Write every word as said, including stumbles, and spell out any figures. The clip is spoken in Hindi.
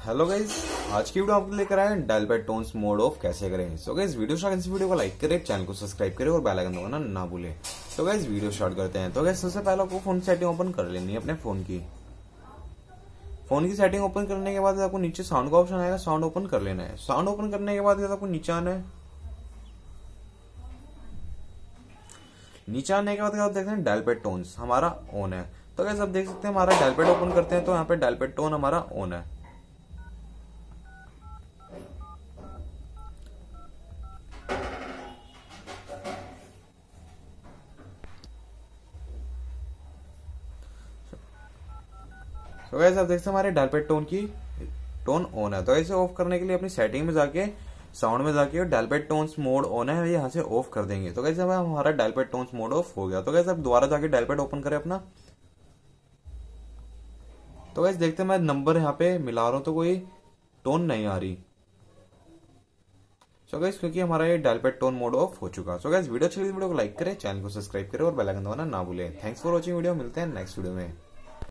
हेलो गाइज, आज की वीडियो आपको लेकर आए हैं dial pad tones mode off कैसे करें। सो गाइज वीडियो स्टार्ट इस वीडियो को लाइक करें, चैनल को सब्सक्राइब करें और बेल आइकन दबाना ना भूलें। तो गाइज वीडियो स्टार्ट करते हैं। तो गाइज सबसे पहले आपको फोन सेटिंग ओपन कर लेनी है अपने फोन की। फोन की सेटिंग ओपन करने के बाद आपको नीचे साउंड का ऑप्शन आएगा, साउंड ओपन कर लेना है। साउंड ओपन करने के बाद आपको नीचे आना है। नीचे आने के बाद आप देखते हैं डायल पैड टोन्स हमारा ऑन है। तो गाइस आप देख सकते हैं हमारा डायल पैड ओपन करते हैं तो यहाँ पे डायल पैड टोन हमारा ऑन है। तो गाइस आप देख सकते हैं हमारे डायल पैड टोन की टोन ऑन है। तो इसे ऑफ करने के लिए अपनी सेटिंग में जाके साउंड में जाके dial pad tones mode on है, यहाँ से ऑफ कर देंगे। तो गाइस अब हमारा dial pad tones mode off हो गया। तो गाइस अब दोबारा जाके डायल पैड ओपन करें अपना। तो गाइस देखते हैं मैं नंबर यहाँ पे मिला रहा हूं तो कोई टोन नहीं आ रही। सो गाइस क्योंकि हमारा ये dial pad tone mode off हो चुका। सो गाइस वीडियो अच्छी लगी वीडियो को लाइक करें, चैनल को सब्सक्राइब करें और बेल आइकन दबाना ना भूलें। थैंक्स फॉर वॉचिंग वीडियो, मिलते हैं नेक्स्ट वीडियो में।